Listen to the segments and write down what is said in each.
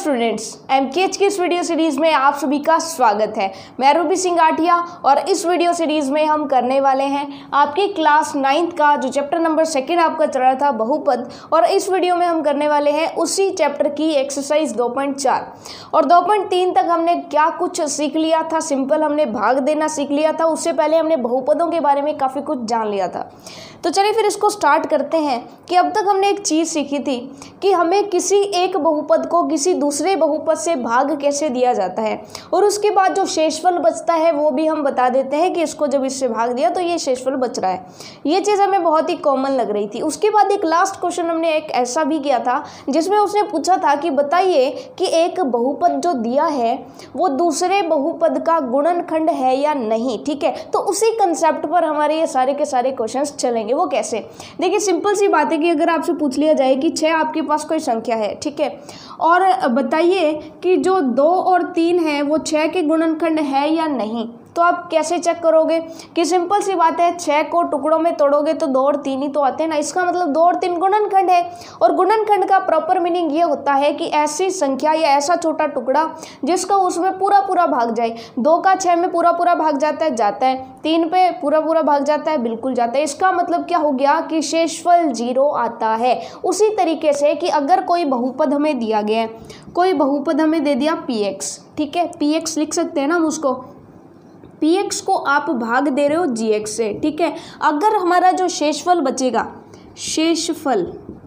Students, एमकेएच की इस video series में आप सभी का स्वागत है। मैं रूबी सिंह आठिया और इस वीडियो सीरीज़ में हम करने वाले हैं आपकी क्लास 9th का जो चैप्टर नंबर 2 आपका चल रहा था बहुपद, और इस वीडियो में हम करने वाले हैं उसी चैप्टर की एक्सरसाइज 2.4 और 2.3 तक हमने क्या कुछ सीख लिया था। सिंपल हमने भाग देना सीख लिया था, उससे पहले हमने बहुपदों के बारे में काफ़ी कुछ जान लिया था। तो चलिए फिर इसको स्टार्ट करते हैं कि अब तक हमने एक चीज़ सीखी थी कि हमें किसी एक बहुपद को किसी दूसरे बहुपद से भाग कैसे दिया जाता है, और उसके बाद जो शेषफल बचता है वो भी हम बता देते हैं कि इसको जब इससे भाग दिया तो ये शेषफल बच रहा है। ये चीज़ हमें बहुत ही कॉमन लग रही थी। उसके बाद एक लास्ट क्वेश्चन हमने एक ऐसा भी किया था जिसमें उसने पूछा था कि बताइए कि एक बहुपद जो दिया है वो दूसरे बहुपद का गुणनखंड है या नहीं। ठीक है, तो उसी कंसेप्ट पर हमारे ये सारे के सारे क्वेश्चंस चलेंगे। वो कैसे? देखिए, सिंपल सी बात है कि अगर आपसे पूछ लिया जाए कि 6 आपके पास कोई संख्या है, ठीक है, और बताइए कि जो 2 और 3 है वो 6 के गुणनखंड है या नहीं, तो आप कैसे चेक करोगे? कि सिंपल सी बात है, 6 को टुकड़ों में तोड़ोगे तो 2 और 3 ही तो आते हैं ना। इसका मतलब 2 और 3 गुणनखंड है, और गुणनखंड का प्रॉपर मीनिंग ये होता है कि ऐसी संख्या या ऐसा छोटा टुकड़ा जिसका उसमें पूरा पूरा भाग जाए। 2 का 6 में पूरा पूरा भाग जाता है, 3 पे पूरा पूरा भाग जाता है, बिल्कुल जाता है। इसका मतलब क्या हो गया कि शेषफल 0 आता है। उसी तरीके से कि अगर कोई बहुपद हमें दिया गया है, कोई बहुपद हमें दे दिया px, ठीक है, px लिख सकते हैं ना हम उसको, px को आप भाग दे रहे हो gx से, ठीक है। अगर हमारा जो शेषफल बचेगा, शेषफल,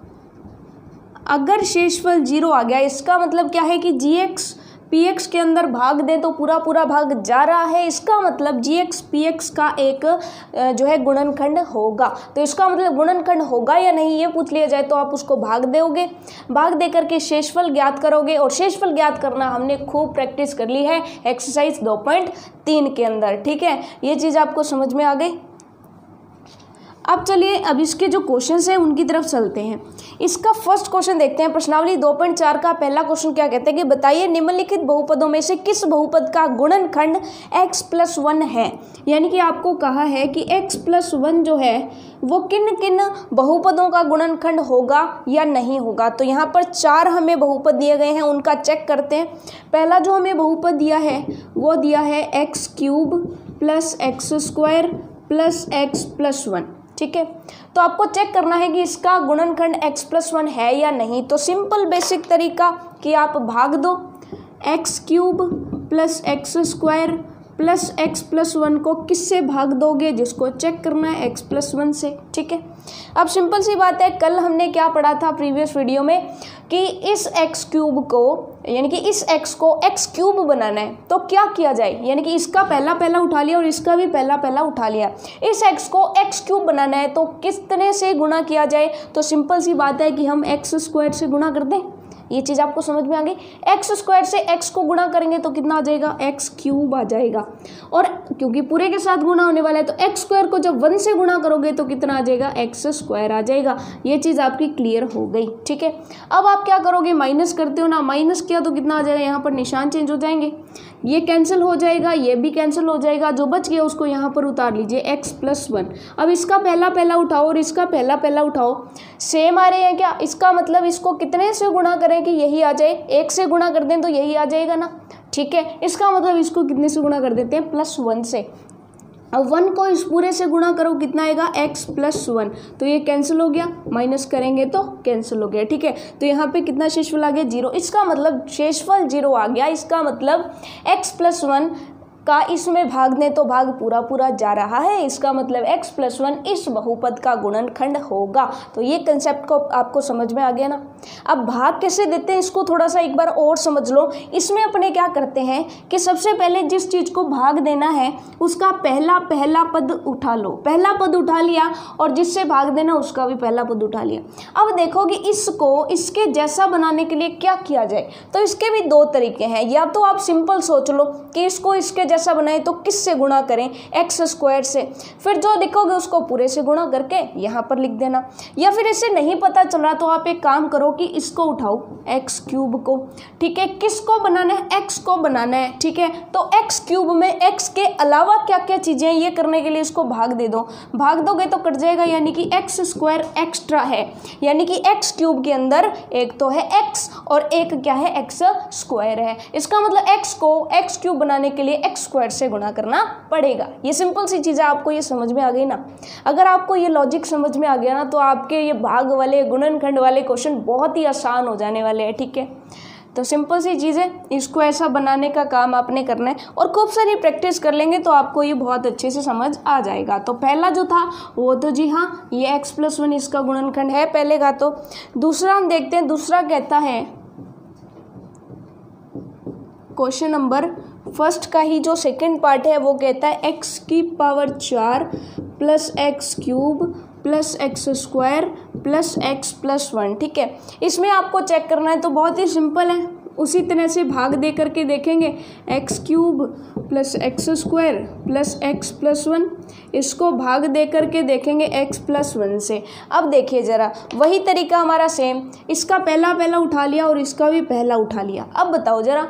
अगर शेषफल 0 आ गया, इसका मतलब क्या है कि gx px के अंदर भाग दें तो पूरा पूरा भाग जा रहा है। इसका मतलब gx px का एक जो है गुणनखंड होगा। तो इसका मतलब गुणनखंड होगा या नहीं ये पूछ लिया जाए तो आप उसको भाग दोगे, भाग दे करके शेषफल ज्ञात करोगे, और शेषफल ज्ञात करना हमने खूब प्रैक्टिस कर ली है एक्सरसाइज 2.3 के अंदर। ठीक है, ये चीज़ आपको समझ में आ गई। अब चलिए अब इसके जो क्वेश्चंस हैं उनकी तरफ चलते हैं। इसका फर्स्ट क्वेश्चन देखते हैं। प्रश्नावली 2.4 का पहला क्वेश्चन क्या कहते हैं कि बताइए निम्नलिखित बहुपदों में से किस बहुपद का गुणनखंड x+1 है। यानी कि आपको कहा है कि x+1 जो है वो किन किन बहुपदों का गुणनखंड होगा या नहीं होगा। तो यहाँ पर 4 हमें बहुपद दिए गए हैं, उनका चेक करते हैं। पहला जो हमें बहुपद दिया है वो दिया है x³ + x² + x+1, ठीक है। तो आपको चेक करना है कि इसका गुणनखंड x+1 है या नहीं। तो सिंपल बेसिक तरीका कि आप भाग दो, x³ + x² + x+1 को किससे भाग दोगे? जिसको चेक करना है x+1 से, ठीक है। अब सिंपल सी बात है, कल हमने क्या पढ़ा था प्रीवियस वीडियो में कि इस x³ को, यानी कि इस x को x³ बनाना है तो क्या किया जाए, यानी कि इसका पहला पहला उठा लिया और इसका भी पहला पहला उठा लिया। इस x को x³ बनाना है तो कितने से गुणा किया जाए? तो सिंपल सी बात है कि हम x² से गुणा कर दें। ये चीज़ आपको समझ में आ गई। x² से x को गुणा करेंगे तो कितना आ जाएगा? x³ आ जाएगा, और क्योंकि पूरे के साथ गुणा होने वाला है तो x² को जब 1 से गुणा करोगे तो कितना आ जाएगा? x² आ जाएगा। ये चीज़ आपकी क्लियर हो गई, ठीक है। अब आप क्या करोगे? माइनस करते हो ना, माइनस किया तो कितना आ जाएगा? यहाँ पर निशान चेंज हो जाएंगे, ये कैंसिल हो जाएगा, ये भी कैंसिल हो जाएगा, जो बच गया उसको यहाँ पर उतार लीजिए x+1। अब इसका पहला पहला उठाओ और इसका पहला पहला उठाओ, सेम आ रहे हैं क्या? इसका मतलब इसको कितने से गुणा करें कि यही आ जाए? 1 से गुणा कर दें तो यही आ जाएगा ना, ठीक है। इसका मतलब इसको कितने से गुणा कर देते हैं? +1 से। अब 1 को इस पूरे से गुणा करो, कितना आएगा? x+1। तो ये कैंसिल हो गया, माइनस करेंगे तो कैंसिल हो गया, ठीक है। तो यहाँ पे कितना शेषफल आ गया? 0। इसका मतलब शेषफल 0 आ गया। इसका मतलब x+1 का इसमें भाग दें तो भाग पूरा पूरा जा रहा है। इसका मतलब x+1 इस बहुपद का गुणनखंड होगा। तो ये कंसेप्ट को आपको समझ में आ गया ना। अब भाग कैसे देते हैं इसको थोड़ा सा एक बार और समझ लो। इसमें अपने क्या करते हैं कि सबसे पहले जिस चीज़ को भाग देना है उसका पहला पहला पद उठा लो, पहला पद उठा लिया, और जिससे भाग देना उसका भी पहला पद उठा लिया। अब देखो कि इसको इसके जैसा बनाने के लिए क्या किया जाए। तो इसके भी 2 तरीके हैं। या तो आप सिंपल सोच लो कि इसको इसके जैसा बनाए तो किससे गुणा करें, एक्स स्क्वायर से। फिर जो लिखोगे उसको पूरे से गुणा करके यहाँ पर लिख देना। या फिर इसे नहीं पता चल रहा तो आप एक काम करो कि इसको उठाओ एक्स क्यूब को, ठीक है, किसको बनाना है, एक्स को बनाना है, ठीक है। तो एक्स क्यूब में एक्स के अलावा क्या क्या चीज़ें हैं ये करने के लिए इसको भाग दे दो, भाग दोगे तो कट जाएगा, यानी कि एक्स स्क्वायर एक्स्ट्रा है, यानी कि एक्स क्यूब के अंदर एक तो है एक्स और एक क्या है, एक्स स्क्वायर है। इसका मतलब एक्स को एक्स क्यूब बनाने के लिए एक्स स्क्वायर से गुणा करना पड़ेगा। ये सिंपल सी चीज़ है, आपको ये समझ में आ गई ना। अगर आपको ये लॉजिक समझ में आ गया ना तो आपके ये भाग वाले गुणनखंड वाले क्वेश्चन बहुत ही आसान हो जाने वाले हैं, ठीक है। तो सिंपल सी चीज़ है, इसको ऐसा बनाने का काम आपने करना है और खूब सारी प्रैक्टिस कर लेंगे तो आपको ये बहुत अच्छे से समझ आ जाएगा। तो पहला जो था वो तो जी हाँ ये x+1 इसका गुणनखंड है पहले का। तो दूसरा हम देखते हैं, दूसरा कहता है क्वेश्चन नंबर फर्स्ट का ही जो सेकंड पार्ट है वो कहता है x⁴ plus x cube plus x square plus x+1, ठीक है। इसमें आपको चेक करना है तो बहुत ही सिंपल है, उसी तरह से भाग दे करके देखेंगे x³ plus x square plus x+1, इसको भाग दे करके देखेंगे x+1 से। अब देखिए ज़रा वही तरीका हमारा सेम, इसका पहला उठा लिया और इसका भी पहला उठा लिया। अब बताओ ज़रा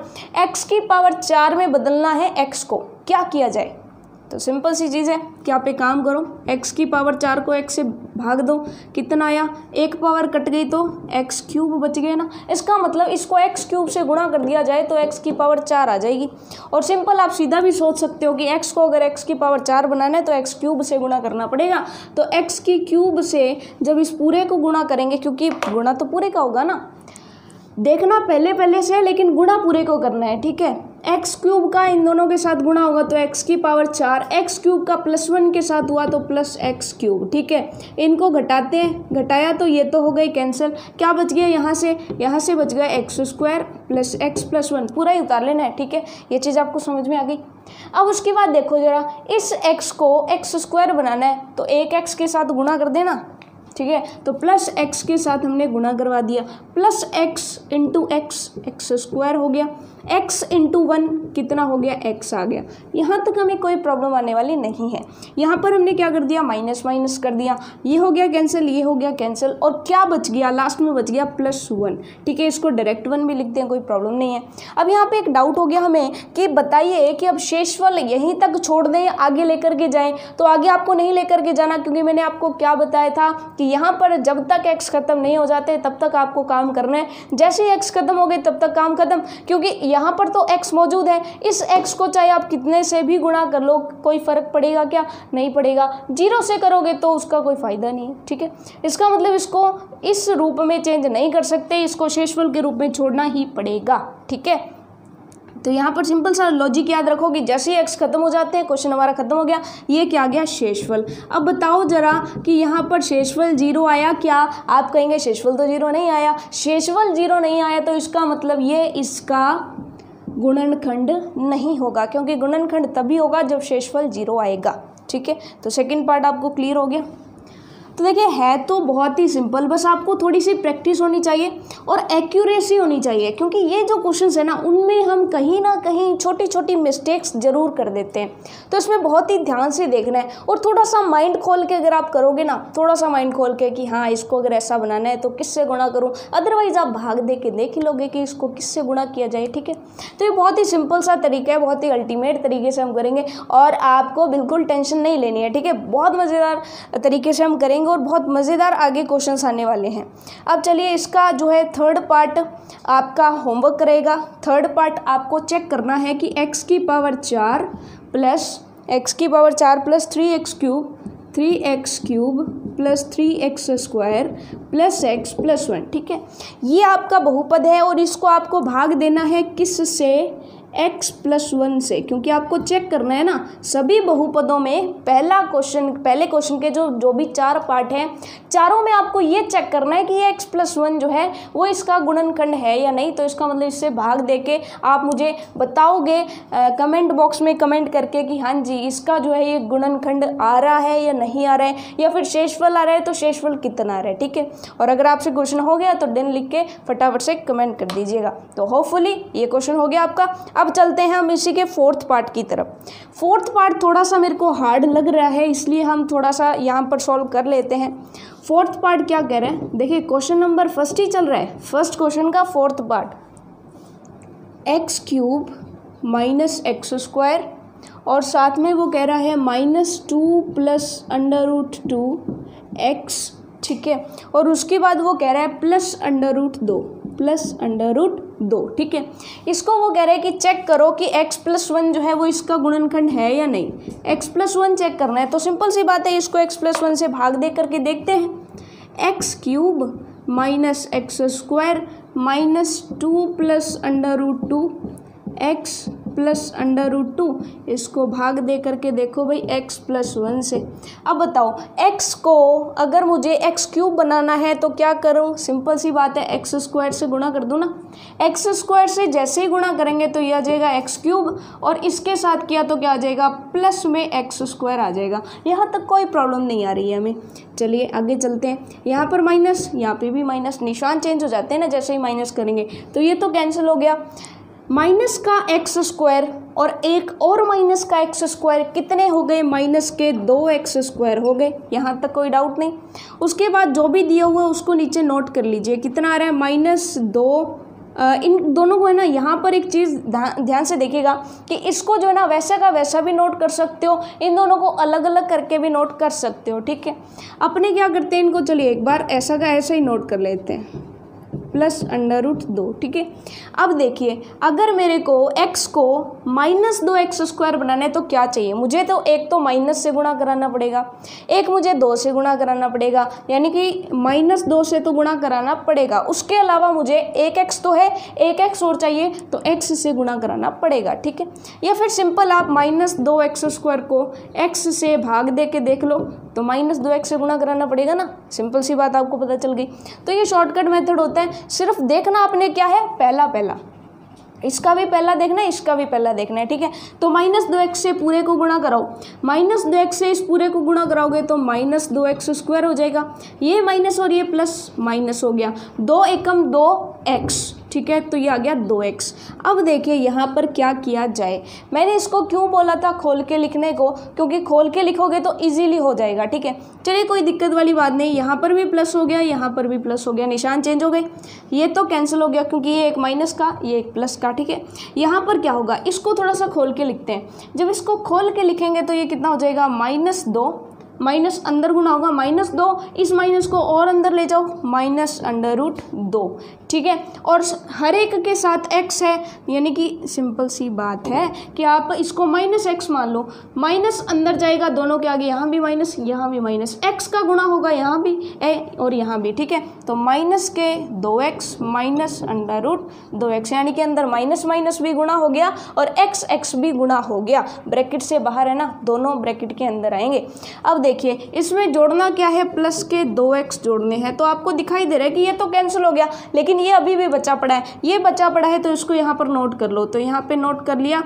x⁴ में बदलना है x को, क्या किया जाए। तो सिंपल सी चीज़ है कि आप एक काम करो, x⁴ को x से भाग दो, कितना आया, एक पावर कट गई तो x³ बच गया ना। इसका मतलब इसको x³ से गुणा कर दिया जाए तो x⁴ आ जाएगी। और सिंपल आप सीधा भी सोच सकते हो कि x को अगर x⁴ बनाना है तो x³ से गुणा करना पड़ेगा। तो x³ से जब इस पूरे को गुणा करेंगे, क्योंकि गुणा तो पूरे का होगा ना, देखना पहले से, लेकिन गुणा पूरे को करना है, ठीक है। x³ का इन दोनों के साथ गुणा होगा तो x⁴, x³ का +1 के साथ हुआ तो प्लस x³, ठीक है। इनको घटाते हैं, घटाया तो ये तो हो गई कैंसिल, क्या बच गया यहाँ से बच गया x² प्लस x+1, पूरा ही उतार लेना है, ठीक है। ये चीज़ आपको समझ में आ गई। अब उसके बाद देखो जरा, इस x को x² बनाना है तो एक x के साथ गुणा कर देना, ठीक है। तो प्लस x के साथ हमने गुणा करवा दिया, plus x into x square हो गया, x इंटू 1 कितना हो गया, x आ गया। यहाँ तक हमें कोई प्रॉब्लम आने वाली नहीं है। यहाँ पर हमने क्या कर दिया, माइनस माइनस कर दिया, ये हो गया कैंसिल, ये हो गया कैंसिल, और क्या बच गया, लास्ट में बच गया +1, ठीक है। इसको डायरेक्ट 1 भी लिखते हैं, कोई प्रॉब्लम नहीं है। अब यहाँ पे एक डाउट हो गया हमें कि बताइए कि अब शेषफल यहीं तक छोड़ दें, आगे लेकर के जाएं। तो आगे आपको नहीं लेकर के जाना, क्योंकि मैंने आपको क्या बताया था कि यहाँ पर जब तक x खत्म नहीं हो जाते तब तक आपको काम करना है, जैसे ही x खत्म हो गए तब तक काम खत्म। क्योंकि यहाँ पर तो x मौजूद है, इस x को चाहे आप कितने से भी गुणा कर लो, कोई फर्क पड़ेगा क्या, नहीं पड़ेगा। 0 से करोगे तो उसका कोई फायदा नहीं है, ठीक है। इसका मतलब इसको इस रूप में चेंज नहीं कर सकते, इसको शेषफल के रूप में छोड़ना ही पड़ेगा, ठीक है। तो यहाँ पर सिंपल सा लॉजिक याद रखो कि जैसे ही x खत्म हो जाते हैं, क्वेश्चन हमारा खत्म हो गया, ये क्या आ गया, शेषफल। अब बताओ जरा कि यहाँ पर शेषफल 0 आया क्या, आप कहेंगे शेषफल तो 0 नहीं आया। शेषफल 0 नहीं आया तो इसका मतलब ये इसका गुणनखंड नहीं होगा, क्योंकि गुणनखंड तभी होगा जब शेषफल 0 आएगा, ठीक है। तो सेकंड पार्ट आपको क्लियर हो गया। तो देखिए है तो बहुत ही सिंपल, बस आपको थोड़ी सी प्रैक्टिस होनी चाहिए और एक्यूरेसी होनी चाहिए, क्योंकि ये जो क्वेश्चंस है ना उनमें हम कहीं ना कहीं छोटी छोटी मिस्टेक्स जरूर कर देते हैं। तो इसमें बहुत ही ध्यान से देखना है और थोड़ा सा माइंड खोल के अगर आप करोगे ना, थोड़ा सा माइंड खोल के कि हाँ इसको अगर ऐसा बनाना है तो किससे गुणा करूँ, अदरवाइज आप भाग दे के देख ही लोगे कि इसको किससे गुणा किया जाए, ठीक है। तो ये बहुत ही सिंपल सा तरीका है, बहुत ही अल्टीमेट तरीके से हम करेंगे और आपको बिल्कुल टेंशन नहीं लेनी है, ठीक है। बहुत मज़ेदार तरीके से हम करेंगे और बहुत मज़ेदार आगे क्वेश्चंस आने वाले हैं। अब चलिए इसका जो है थर्ड पार्ट आपका होमवर्क रहेगा। थर्ड पार्ट आपको चेक करना है कि x⁴ plus x⁴ plus 3x³ plus 3x square plus x+1, ठीक है। ये आपका बहुपद है और इसको आपको भाग देना है किस से, x+1 से, क्योंकि आपको चेक करना है ना सभी बहुपदों में पहले क्वेश्चन के जो भी 4 पार्ट हैं, चारों में आपको ये चेक करना है कि ये x+1 जो है वो इसका गुणनखंड है या नहीं। तो इसका मतलब इससे भाग देके आप मुझे बताओगे कमेंट बॉक्स में कमेंट करके कि हाँ जी इसका जो है ये गुणनखंड आ रहा है या नहीं आ रहा है, या फिर शेषफल आ रहा है तो शेषफल कितना आ रहा है, ठीक है। और अगर आपसे क्वेश्चन हो गया तो डन लिख के फटाफट से कमेंट कर दीजिएगा। तो होपफुली ये क्वेश्चन हो गया आपका। अब अब चलते हैं हम इसी के फोर्थ पार्ट की तरफ। फोर्थ पार्ट थोड़ा सा मेरे को हार्ड लग रहा है, इसलिए हम थोड़ा सा यहाँ पर सॉल्व कर लेते हैं। फोर्थ पार्ट क्या कह रहे हैं, देखिए क्वेश्चन नंबर फर्स्ट ही चल रहा है, फर्स्ट क्वेश्चन का fourth part, x³ minus x² और साथ में वो कह रहा है -2 + √2x, ठीक है, और उसके बाद वो कह रहा है +√2, ठीक है। इसको वो कह रहे हैं कि चेक करो कि x+1 जो है वो इसका गुणनखंड है या नहीं। x+1 चेक करना है तो सिंपल सी बात है, इसको x+1 से भाग दे करके देखते हैं। x³ माइनस x² -2 + √2x +√2, इसको भाग दे करके देखो भाई x+1 से। अब बताओ x को अगर मुझे x³ बनाना है तो क्या करूँ, सिंपल सी बात है, x² से गुणा कर दूँ ना। x² से जैसे ही गुणा करेंगे तो ये आ जाएगा x³ और इसके साथ किया तो क्या आ जाएगा, प्लस में x² आ जाएगा। यहाँ तक कोई प्रॉब्लम नहीं आ रही है हमें। चलिए आगे चलते हैं, यहाँ पर माइनस, यहाँ पे भी माइनस, निशान चेंज हो जाते हैं ना जैसे ही माइनस करेंगे, तो ये तो कैंसिल हो गया। माइनस का x² और एक और माइनस का x² कितने हो गए, माइनस के 2x² हो गए, यहाँ तक कोई डाउट नहीं। उसके बाद जो भी दिया हुआ है उसको नीचे नोट कर लीजिए, कितना आ रहा है -2। इन दोनों को है ना, यहाँ पर एक चीज़ ध्यान से देखिएगा कि इसको जो है ना वैसा का वैसा भी नोट कर सकते हो, इन दोनों को अलग अलग करके भी नोट कर सकते हो, ठीक है। अपने क्या करते हैं इनको, चलिए एक बार ऐसा का ऐसा ही नोट कर लेते हैं, +√2, ठीक है। अब देखिए अगर मेरे को x को -2x² बनाना है तो क्या चाहिए मुझे, तो एक तो माइनस से गुणा कराना पड़ेगा, एक मुझे 2 से गुणा कराना पड़ेगा, यानी कि -2 से तो गुणा कराना पड़ेगा। उसके अलावा मुझे एक x तो है, एक x और चाहिए तो x से गुणा कराना पड़ेगा, ठीक है। या फिर सिंपल आप -2x² को x से भाग दे के देख लो तो -2x से गुणा कराना पड़ेगा ना, सिंपल सी बात आपको पता चल गई। तो ये शॉर्टकट मेथड होता है, सिर्फ देखना आपने क्या है, पहला इसका भी पहला देखना है, इसका भी पहला देखना है, ठीक है। तो -2x से पूरे को गुणा कराओ, -2x से इस पूरे को गुणा कराओगे तो -2x² हो जाएगा, ये माइनस और ये प्लस, माइनस हो गया, 2 एकम 2x, ठीक है, तो ये आ गया 2x। अब देखिए यहाँ पर क्या किया जाए, मैंने इसको क्यों बोला था खोल के लिखने को, क्योंकि खोल के लिखोगे तो इजीली हो जाएगा, ठीक है। चलिए कोई दिक्कत वाली बात नहीं, यहाँ पर भी प्लस हो गया, यहाँ पर भी प्लस हो गया, निशान चेंज हो गए, ये तो कैंसिल हो गया क्योंकि ये एक माइनस का, ये एक प्लस का, ठीक है। यहाँ पर क्या होगा, इसको थोड़ा सा खोल के लिखते हैं। जब इसको खोल के लिखेंगे तो ये कितना हो जाएगा, -2, माइनस अंदर गुना होगा -2, इस माइनस को और अंदर ले जाओ, -√2, ठीक है। और हर एक के साथ x है, यानी कि सिंपल सी बात है कि आप इसको -x मान लो, माइनस अंदर जाएगा दोनों के आगे, यहाँ भी माइनस, यहाँ भी माइनस, x का गुणा होगा यहाँ भी और यहाँ भी, ठीक है। तो माइनस के 2x -√2x, यानी कि अंदर माइनस भी गुणा हो गया और x भी गुणा हो गया, ब्रैकेट से बाहर है ना, दोनों ब्रैकेट के अंदर आएंगे। अब देखिए इसमें जोड़ना क्या है, प्लस के 2x जोड़ने हैं, तो आपको दिखाई दे रहा है कि ये तो कैंसिल हो गया, लेकिन ये अभी भी बचा पड़ा है, ये बचा पड़ा है तो इसको यहाँ पर नोट कर लो। तो यहाँ पे नोट कर लिया,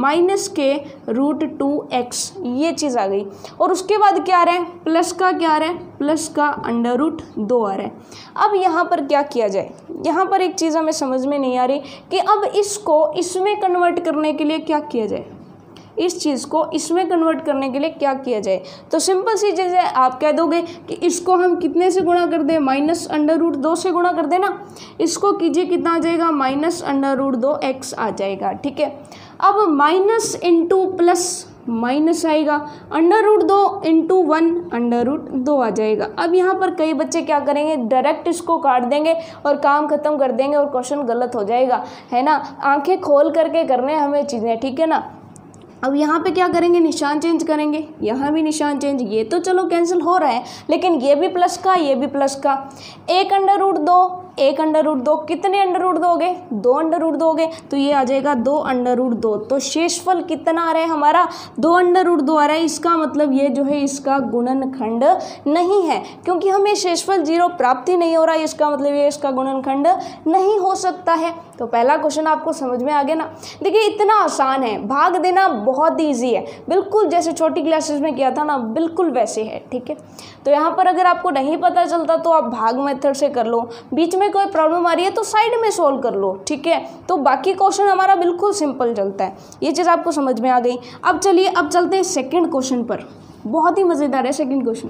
-√2x, ये चीज़ आ गई। और उसके बाद क्या आ रहा है, प्लस का क्या आ रहा है, प्लस का √2 आ रहा है। अब यहाँ पर क्या किया जाए, यहाँ पर एक चीज़ हमें समझ में नहीं आ रही कि अब इसको इसमें कन्वर्ट करने के लिए क्या किया जाए, इस चीज़ को इसमें कन्वर्ट करने के लिए क्या किया जाए। तो सिंपल सी चीज़ है, आप कह दोगे कि इसको हम कितने से गुणा कर दें, -√2 से गुणा कर देना, इसको कीजिए, कितना आ जाएगा, -√2x आ जाएगा, ठीक है। अब माइनस इंटू प्लस माइनस आएगा, √2 इंटू 1 √2 आ जाएगा। अब यहाँ पर कई बच्चे क्या करेंगे, डायरेक्ट इसको काट देंगे और काम खत्म कर देंगे और क्वेश्चन गलत हो जाएगा, है ना। आंखें खोल करके करने हमें चीज़ें, ठीक है ना। अब यहाँ पे क्या करेंगे, निशान चेंज करेंगे, यहाँ भी निशान चेंज, ये तो चलो कैंसिल हो रहा है, लेकिन ये भी प्लस का, ये भी प्लस का, एक √2 कितने √2 हो गए, 2 √2 हो गए, तो ये आ जाएगा 2 √2। तो शेषफल कितना आ रहा है हमारा, 2 √2 आ रहा है। इसका मतलब ये जो है इसका गुणनखंड नहीं है, क्योंकि हमें शेषफल 0 प्राप्त ही नहीं हो रहा है, इसका मतलब ये इसका गुणनखंड नहीं हो सकता है। तो पहला क्वेश्चन आपको समझ में आ गया ना। देखिए इतना आसान है, भाग देना बहुत ईजी है, बिल्कुल जैसे छोटी क्लासेस में किया था ना, बिल्कुल वैसे है, ठीक है। तो यहाँ पर अगर आपको नहीं पता चलता तो आप भाग मेथड से कर लो, बीच में में कोई प्रॉब्लम आ रही है तो साइड में सॉल्व कर लो, ठीक है। तो बाकी क्वेश्चन हमारा बिल्कुल सिंपल चलता है। ये चीज़ आपको समझ में आ गई। अब चलिए अब चलते हैं सेकंड क्वेश्चन पर। बहुत ही मज़ेदार है सेकंड क्वेश्चन।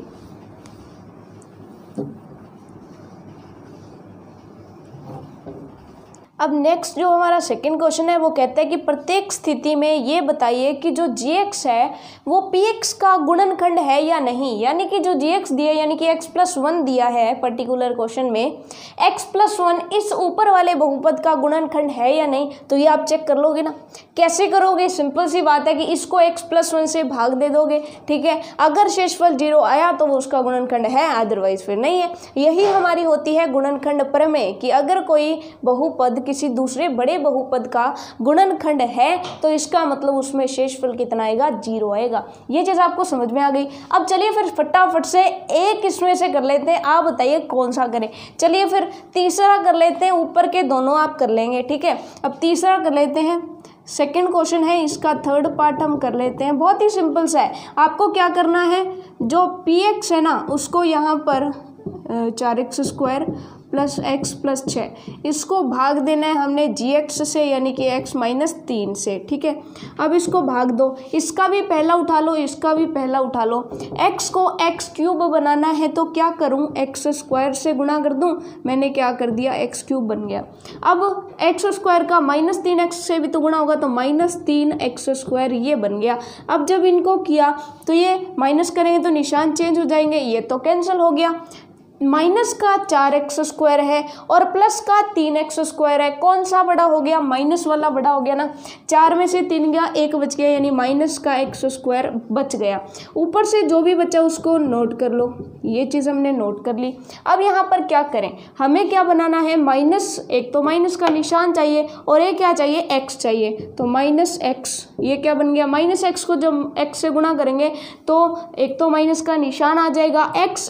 अब नेक्स्ट जो हमारा सेकंड क्वेश्चन है वो कहता है कि प्रत्येक स्थिति में ये बताइए कि जो gx है वो px का गुणनखंड है या नहीं। यानी कि जो gx दिया यानी कि x+1 दिया है पर्टिकुलर क्वेश्चन में, x+1 इस ऊपर वाले बहुपद का गुणनखंड है या नहीं। तो ये आप चेक कर लोगे ना। कैसे करोगे? सिंपल सी बात है कि इसको x+1 से भाग दे दोगे, ठीक है। अगर शेषफल 0 आया तो वो उसका गुणनखंड है, अदरवाइज फिर नहीं है। यही हमारी होती है गुणनखंड प्रमेय कि अगर कोई बहुपद किसी दूसरे बड़े बहुपद का गुणनखंड है तो इसका मतलब उसमें शेषफल कितना आएगा? 0 आएगा। ये चीज़ आपको समझ में आ गई। अब चलिए फिर फटाफट से एक इसमें से कर लेते हैं। आप बताइए कौन सा करें। चलिए फिर तीसरा कर लेते हैं। ऊपर के दोनों आप कर लेंगे, ठीक है। अब तीसरा कर लेते हैं। सेकंड क्वेश्चन है, इसका थर्ड पार्ट हम कर लेते हैं। बहुत ही सिंपल सा है। आपको क्या करना है, जो px है ना उसको यहाँ पर 4x² + x + 6 इसको भाग देना है हमने gx से, यानी कि x-3 से, ठीक है। अब इसको भाग दो। इसका भी पहला उठा लो, इसका भी पहला उठा लो। x को x³ बनाना है तो क्या करूं? x² से गुणा कर दूं। मैंने क्या कर दिया? x³ बन गया। अब x² का -3x से भी तो गुणा होगा तो -3x² ये बन गया। अब जब इनको किया तो ये माइनस करेंगे तो निशान चेंज हो जाएंगे, ये तो कैंसिल हो गया। माइनस का 4x² है और प्लस का 3x² है। कौन सा बड़ा हो गया? माइनस वाला बड़ा हो गया ना। 4 में से 3 गया, 1 बच गया, यानी माइनस का x² बच गया। ऊपर से जो भी बचा उसको नोट कर लो। ये चीज़ हमने नोट कर ली। अब यहाँ पर क्या करें, हमें क्या बनाना है? माइनस, एक तो माइनस का निशान चाहिए और एक क्या चाहिए? x चाहिए। तो -x, ये क्या बन गया? -x को जब x से गुणा करेंगे तो एक तो माइनस का निशान आ जाएगा, x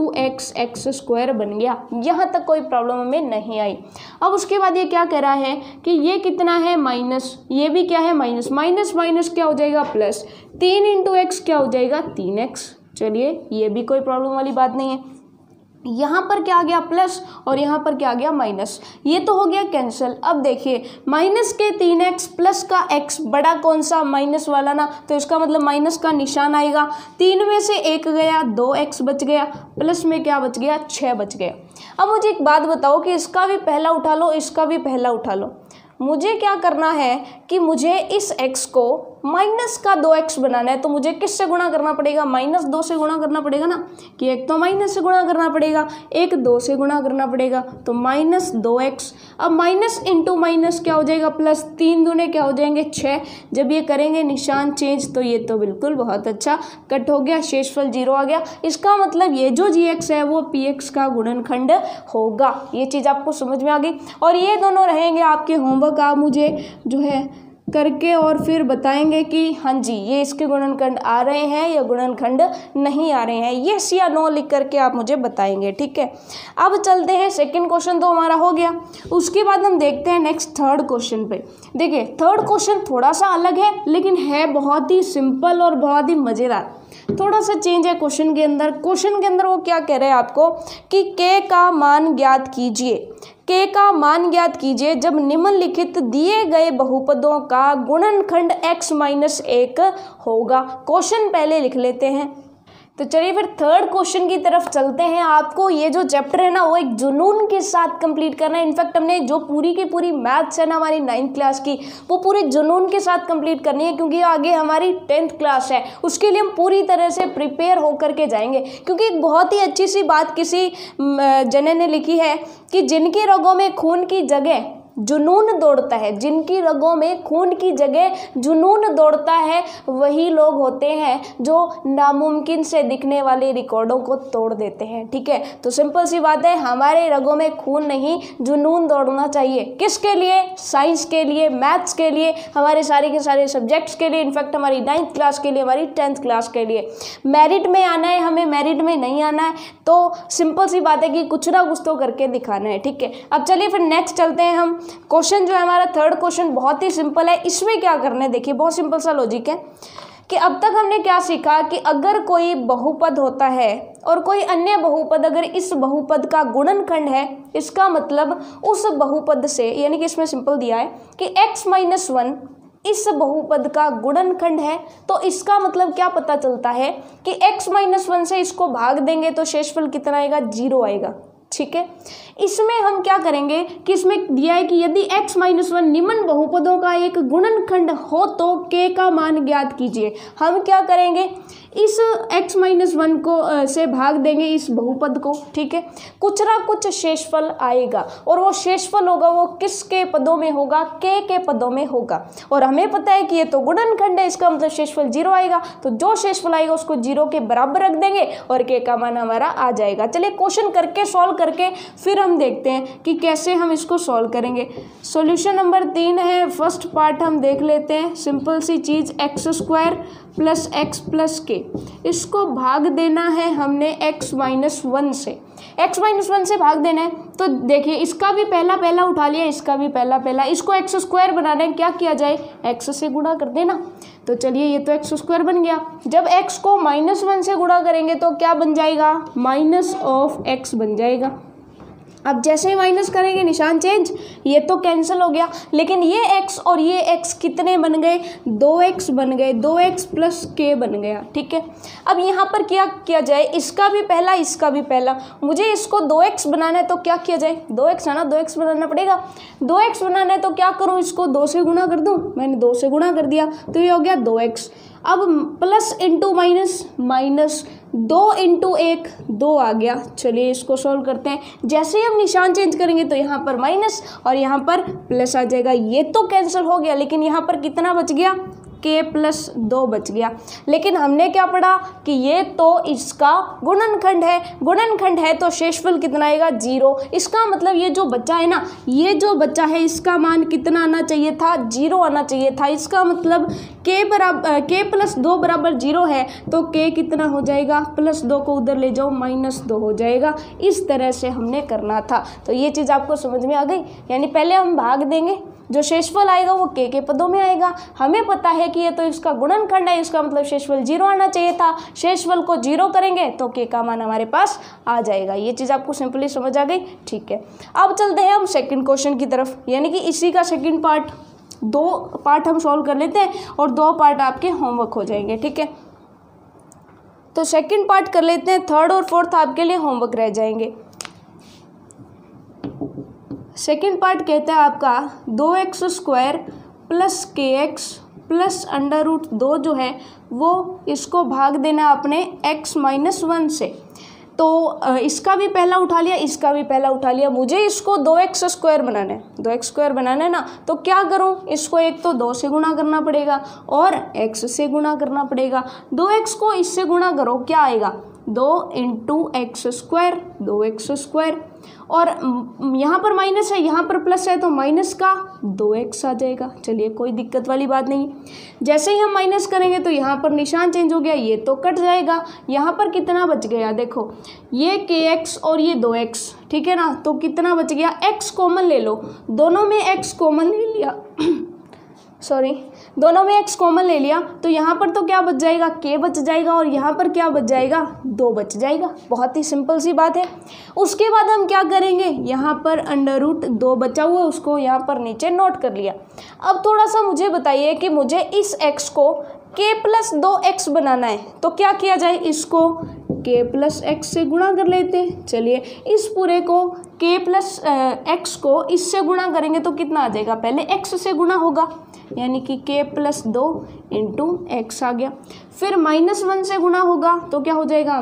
× x² बन गया। यहाँ तक कोई प्रॉब्लम हमें नहीं आई। अब उसके बाद ये क्या कह रहा है कि ये कितना है? माइनस, ये भी क्या है? माइनस। माइनस माइनस क्या हो जाएगा? प्लस। 3 × x क्या हो जाएगा? 3x। चलिए ये भी कोई प्रॉब्लम वाली बात नहीं है। यहाँ पर क्या आ गया? प्लस, और यहाँ पर क्या आ गया? माइनस। ये तो हो गया कैंसिल। अब देखिए माइनस के 3x प्लस का x बड़ा कौन सा? माइनस वाला ना। तो इसका मतलब माइनस का निशान आएगा। 3 में से 1 गया, 2x बच गया, प्लस में क्या बच गया? 6 बच गया। अब मुझे एक बात बताओ कि इसका भी पहला उठा लो, इसका भी पहला उठा लो। मुझे क्या करना है कि मुझे इस x को माइनस का 2x बनाना है। तो मुझे किससे गुणा करना पड़ेगा? -2 से गुणा करना पड़ेगा ना, कि एक तो माइनस से गुणा करना पड़ेगा, एक 2 से गुणा करना पड़ेगा। तो -2x। अब माइनस इंटू माइनस क्या हो जाएगा? प्लस। 3 दूने क्या हो जाएंगे? 6। जब ये करेंगे निशान चेंज तो ये तो बिल्कुल बहुत अच्छा कट हो गया, शेषफल 0 आ गया। इसका मतलब ये जो gx है वो px का गुणनखंड होगा। ये चीज़ आपको समझ में आ गई। और ये दोनों रहेंगे आपके होमवर्क। आप मुझे जो है करके और फिर बताएंगे कि हाँ जी ये इसके गुणनखंड आ रहे हैं या गुणनखंड नहीं आ रहे हैं। यस या नो लिख करके आप मुझे बताएंगे, ठीक है। अब चलते हैं, सेकंड क्वेश्चन तो हमारा हो गया। उसके बाद हम देखते हैं नेक्स्ट थर्ड क्वेश्चन पे। देखिए थर्ड क्वेश्चन थोड़ा सा अलग है लेकिन है बहुत ही सिंपल और बहुत ही मज़ेदार। थोड़ा सा चेंज है क्वेश्चन के अंदर। क्वेश्चन के अंदर वो क्या कह रहे हैं आपको कि k का मान ज्ञात कीजिए। k का मान ज्ञात कीजिए जब निम्नलिखित दिए गए बहुपदों का गुणनखंड x-1 होगा। क्वेश्चन पहले लिख लेते हैं। तो चलिए फिर थर्ड क्वेश्चन की तरफ चलते हैं। आपको ये जो चैप्टर है ना वो एक जुनून के साथ कंप्लीट करना है। इनफैक्ट हमने जो पूरी की पूरी मैथ्स है ना हमारी 9th क्लास की, वो पूरे जुनून के साथ कंप्लीट करनी है, क्योंकि आगे हमारी 10th क्लास है। उसके लिए हम पूरी तरह से प्रिपेयर होकर के जाएंगे। क्योंकि एक बहुत ही अच्छी सी बात किसी जने ने लिखी है कि जिनकी रगों में खून की जगह जुनून दौड़ता है, जिनकी रगों में खून की जगह जुनून दौड़ता है, वही लोग होते हैं जो नामुमकिन से दिखने वाले रिकॉर्डों को तोड़ देते हैं, ठीक है। तो सिंपल सी बात है, हमारे रगों में खून नहीं जुनून दौड़ना चाहिए। किसके लिए? साइंस के लिए, मैथ्स के लिए, हमारे सारे के सारे सब्जेक्ट्स के लिए, इनफैक्ट हमारी 9th क्लास के लिए, हमारी 10th क्लास के लिए। मेरिट में आना है हमें, मेरिट में नहीं आना है तो सिंपल सी बात है कि कुछ ना कुछ तो करके दिखाना है, ठीक है। अब चलिए फिर नेक्स्ट चलते हैं हम। क्वेश्चन जो है हमारा थर्ड क्वेश्चन बहुत ही सिंपल है। इसमें क्या करना है देखिए, बहुत सिंपल सा लॉजिक है। कि अब तक हमने क्या सीखा कि अगर कोई बहुपद होता है और कोई अन्य बहुपद अगर इस बहुपद का गुणनखंड है, इसका मतलब उस बहुपद से, यानी कि इसमें सिंपल दिया है कि x-1 इस बहुपद का गुणनखंड है, तो इसका मतलब क्या पता चलता है कि x-1 से इसको भाग देंगे तो शेषफल कितना आएगा, 0 आएगा। ठीक है, इसमें हम क्या करेंगे कि इसमें दिया है कि यदि x-1 निम्न बहुपदों का एक गुणनखंड हो तो k का मान ज्ञात कीजिए। हम क्या करेंगे, इस x-1 को से भाग देंगे इस बहुपद को। ठीक है, कुछ ना कुछ शेषफल आएगा और वो शेषफल होगा वो किसके पदों में होगा, k के पदों में होगा। और हमें पता है कि ये तो गुणनखंड है, इसका मतलब शेषफल 0 आएगा, तो जो शेषफल आएगा उसको 0 के बराबर रख देंगे और k का मान हमारा आ जाएगा। चलिए क्वेश्चन करके सॉल्व करके फिर हम देखते हैं कि कैसे हम इसको सॉल्व करेंगे। सॉल्यूशन नंबर 3 है, फर्स्ट पार्ट हम देख लेते हैं। सिंपल सी चीज़, x² + x + k, इसको भाग देना है हमने x-1 से, x-1 से भाग देना है। तो देखिए इसका भी पहला पहला उठा लिया, इसका भी पहला पहला, इसको x² बनाना है, क्या किया जाए, x से गुणा कर देना। तो चलिए ये तो x² बन गया। जब x को -1 से गुणा करेंगे तो क्या बन जाएगा, -(x) बन जाएगा। अब जैसे ही माइनस करेंगे निशान चेंज, ये तो कैंसिल हो गया, लेकिन ये x और ये x कितने बन गए, 2x बन गए, 2x + k बन गया। ठीक है, अब यहाँ पर क्या किया जाए, इसका भी पहला इसका भी पहला, मुझे इसको 2x बनाना है तो क्या किया जाए, 2x है ना, 2x बनाना पड़ेगा। 2x बनाना है तो क्या करूँ, इसको 2 से गुणा कर दूँ, मैंने 2 से गुणा कर दिया तो ये हो गया 2x। अब प्लस इंटू माइनस, माइनस 2 × 1 2 आ गया। चलिए इसको सॉल्व करते हैं। जैसे ही हम निशान चेंज करेंगे तो यहाँ पर माइनस और यहाँ पर प्लस आ जाएगा, ये तो कैंसिल हो गया, लेकिन यहाँ पर कितना बच गया, k + 2 बच गया। लेकिन हमने क्या पढ़ा कि ये तो इसका गुणनखंड है, गुणनखंड है तो शेषफल कितना आएगा, 0। इसका मतलब ये जो बच्चा है ना, ये जो बच्चा है इसका मान कितना आना चाहिए था, 0 आना चाहिए था। इसका मतलब k + 2 = 0 है, तो k कितना हो जाएगा, +2 को उधर ले जाओ, -2 हो जाएगा। इस तरह से हमने करना था। तो ये चीज़ आपको समझ में आ गई। यानी पहले हम भाग देंगे, जो शेषफल आएगा वो k के पदों में आएगा। हमें पता है कि ये तो इसका गुणनखंड है, इसका मतलब शेषफल 0 आना चाहिए था। शेषफल को 0 करेंगे तो k का मान हमारे पास आ जाएगा। ये चीज़ आपको सिंपली समझ आ गई। ठीक है, अब चलते हैं हम सेकंड क्वेश्चन की तरफ, यानी कि इसी का सेकंड पार्ट, 2 पार्ट हम सॉल्व कर लेते हैं और 2 पार्ट आपके होमवर्क हो जाएंगे। ठीक है, तो सेकंड पार्ट कर लेते हैं, थर्ड और फोर्थ आपके लिए होमवर्क रह जाएंगे। सेकेंड पार्ट कहता है आपका 2x² + kx + √2 जो है वो इसको भाग देना अपने x-1 से। तो इसका भी पहला उठा लिया, इसका भी पहला उठा लिया। मुझे इसको 2x² बनाना है, 2x² बनाना है ना, तो क्या करूं, इसको एक तो 2 से गुणा करना पड़ेगा और x से गुणा करना पड़ेगा। 2x को इससे गुणा करो, क्या आएगा, 2 × x², 2x², और यहाँ पर माइनस है, यहाँ पर प्लस है, तो माइनस का 2x आ जाएगा। चलिए कोई दिक्कत वाली बात नहीं। जैसे ही हम माइनस करेंगे तो यहाँ पर निशान चेंज हो गया, ये तो कट जाएगा। यहाँ पर कितना बच गया, देखो ये kx और ये 2x, ठीक है ना, तो कितना बच गया, x कॉमन ले लो, दोनों में x कॉमन ले लिया दोनों में x कॉमन ले लिया, तो यहाँ पर तो क्या बच जाएगा, k बच जाएगा, और यहाँ पर क्या बच जाएगा, 2 बच जाएगा। बहुत ही सिंपल सी बात है। उसके बाद हम क्या करेंगे, यहाँ पर √2 बचा हुआ है, उसको यहाँ पर नीचे नोट कर लिया। अब थोड़ा सा मुझे बताइए कि मुझे इस x को k + 2x बनाना है, तो क्या किया जाए, इसको k + x से गुणा कर लेते हैं। चलिए इस पूरे को k + x को इससे गुणा करेंगे तो कितना आ जाएगा, पहले x से गुणा होगा, यानी कि k + 2 × x आ गया। फिर -1 से गुणा होगा तो क्या हो जाएगा,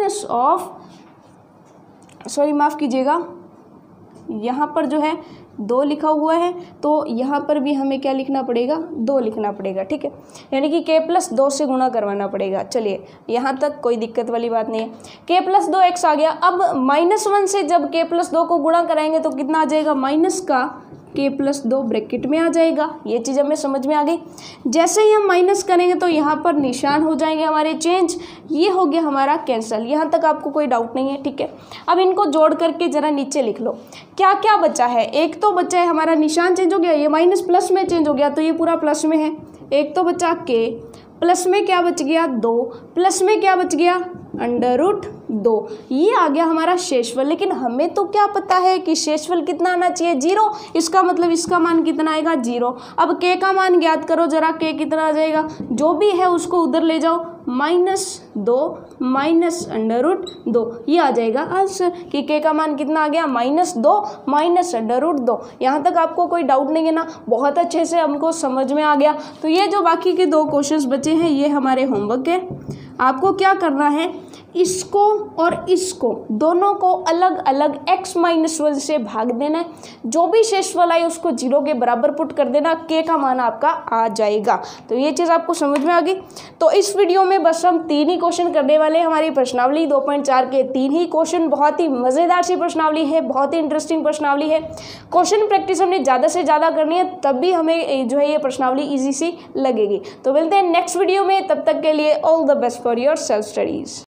माफ़ कीजिएगा, यहाँ पर जो है 2 लिखा हुआ है, तो यहाँ पर भी हमें क्या लिखना पड़ेगा, 2 लिखना पड़ेगा। ठीक है, यानी कि k + 2 से गुणा करवाना पड़ेगा। चलिए यहाँ तक कोई दिक्कत वाली बात नहीं है। k + 2x आ गया। अब -1 से जब k + 2 को गुणा कराएंगे तो कितना आ जाएगा, माइनस का k + 2 ब्रैकेट में आ जाएगा। ये चीज़ हमें समझ में आ गई। जैसे ही हम माइनस करेंगे तो यहाँ पर निशान हो जाएंगे हमारे चेंज, ये हो गया हमारा कैंसल। यहाँ तक आपको कोई डाउट नहीं है, ठीक है। अब इनको जोड़ करके ज़रा नीचे लिख लो, क्या क्या बचा है। एक तो बचा है हमारा निशान चेंज हो गया, ये माइनस प्लस में चेंज हो गया, तो ये पूरा प्लस में है। एक तो बचा k, प्लस में क्या बच गया 2, प्लस में क्या बच गया √2, ये आ गया हमारा शेषफल। लेकिन हमें तो क्या पता है कि शेषफल कितना आना चाहिए 0, इसका मतलब इसका मान कितना आएगा 0। अब k का मान ज्ञात करो जरा, k कितना आ जाएगा, जो भी है उसको उधर ले जाओ, -2 -√2, ये आ जाएगा आंसर कि k का मान कितना आ गया -2 -√2। यहाँ तक आपको कोई डाउट नहीं है ना, बहुत अच्छे से हमको समझ में आ गया। तो ये जो बाकी के 2 क्वेश्चंस बचे हैं ये हमारे होमवर्क है। आपको क्या करना है, इसको और इसको दोनों को अलग अलग x-1 से भाग देना है, जो भी शेषफल आए उसको 0 के बराबर पुट कर देना, k का मान आपका आ जाएगा। तो ये चीज़ आपको समझ में आ गई। तो इस वीडियो में बस हम 3 ही क्वेश्चन करने वाले हैं। हमारी प्रश्नावली 2.4 के 3 ही क्वेश्चन, बहुत ही मज़ेदार सी प्रश्नावली है, बहुत ही इंटरेस्टिंग प्रश्नावली है। क्वेश्चन प्रैक्टिस हमने ज़्यादा से ज़्यादा करनी है, तब भी हमें जो है ये प्रश्नावली ईजी सी लगेगी। तो मिलते हैं नेक्स्ट वीडियो में, तब तक के लिए all the best for your self studies.